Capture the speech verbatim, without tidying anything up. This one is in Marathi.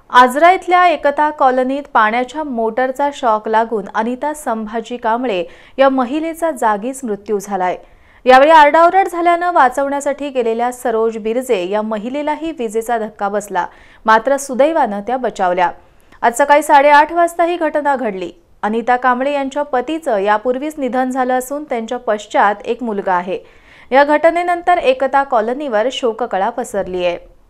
आजरा इथल्या एकता कॉलनीत पाण्याच्या मोटरचा शॉक लागून अनिता संभाजी कांबळे या महिलेचा जागीच मृत्यू झालाय। यावेळी आरडाओरड झाल्याने वाचवण्यासाठी गेलेल्या सरोज बिरजे या महिलेलाही विजेचा धक्का बसला, मात्र सुदैवाने त्या बचावल्या। आज सकाळी साडेआठ वाजता ही घटना घडली। अनिता कांबळे यांच्या पतीचं यापूर्वीच निधन झालं असून त्यांच्या पश्चात एक मुलगा आहे। या घटनेनंतर एकता कॉलनीवर शोककळा पसरली आहे।